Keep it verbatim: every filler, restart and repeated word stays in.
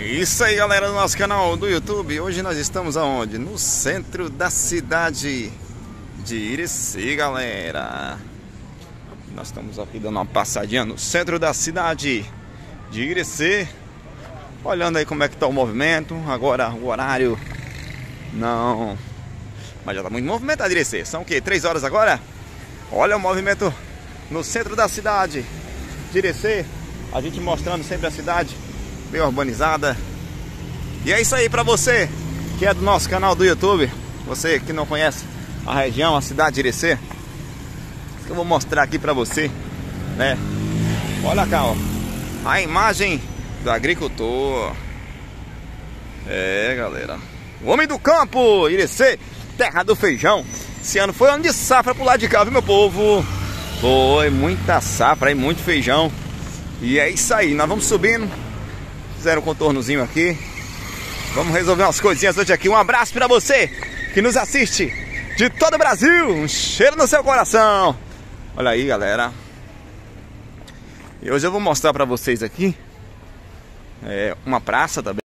Isso aí, galera do nosso canal do YouTube. Hoje nós estamos aonde? No centro da cidade de Irecê, galera. Nós estamos aqui dando uma passadinha no centro da cidade de Irecê, olhando aí como é que tá o movimento. Agora o horário não, mas já tá muito movimentado Irecê. São o que? três horas agora? Olha o movimento no centro da cidade de Irecê. A gente mostrando sempre a cidade bem urbanizada. E é isso aí pra você que é do nosso canal do YouTube, você que não conhece a região, a cidade de Irecê, eu vou mostrar aqui pra você, né? Olha cá, ó, a imagem do agricultor. É, galera, o homem do campo, Irecê, terra do feijão. Esse ano foi ano de safra pro lado de cá, viu, meu povo? Foi muita safra e muito feijão. E é isso aí, nós vamos subindo. Fizeram um contornozinho aqui. Vamos resolver umas coisinhas hoje aqui. Um abraço pra você que nos assiste de todo o Brasil. Um cheiro no seu coração. Olha aí, galera. E hoje eu vou mostrar pra vocês aqui é, uma praça também.